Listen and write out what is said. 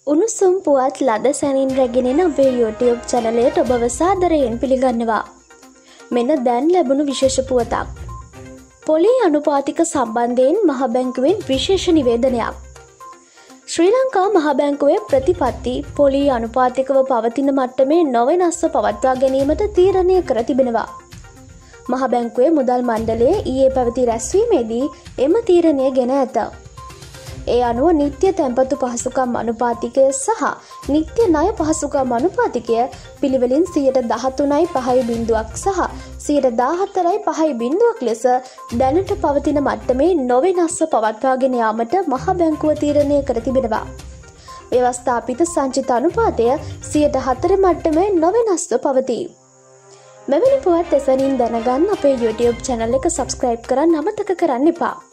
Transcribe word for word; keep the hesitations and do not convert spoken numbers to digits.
උණුසුම් පුවත් ලද සැනින් රැගෙනෙන අපේ YouTube චැනලයට ඔබව සාදරයෙන් පිළිගන්නවා. මෙන්න දැන් ලැබුණු විශේෂ පුවතක්. පොලී අනුපාතික සම්බන්ධයෙන් මහ බැංකුවෙන් විශේෂ නිවේදනයක්. ශ්‍රී ලංකා මහ බැංකුවේ ප්‍රතිපත්ති පොලී අනුපාතිකව පවතින මට්ටමේ නොවෙනස්ව පවත්වා ගැනීමට තීරණය කර තිබෙනවා. මහ බැංකුවේ මුදල් මණ්ඩලයේ ඊයේ පැවති රැස්වීමේදී එම තීරණය ගෙන ඇත. ඒ අනුව නිත්‍ය තැන්පතු පහසුකම් අනුපාතිකය සහ නිත්‍ය ණය පහසුකම් අනුපාතිකය පිළිවෙලින් සියයට දහතුනයි පහයි බිංදුවක් සහ සියයට දාහතරයි පහයි බිංදුවක් ලෙස දැනට පවතින මට්ටමේ නොවෙනස්ව පවත්වාගෙන යාමට මහ බැංකුව තීරණය කර තිබෙනවා. ව්‍යවස්ථාපිත සංචිත අනුපාතය සියයට හතර මට්ටමේ නොවෙනස්ව පවතී. මෙවැනි පුවත් එසැනින් දැනගන්න අපේ YouTube channel එක subscribe කරන්න අමතක කරන්න එපා.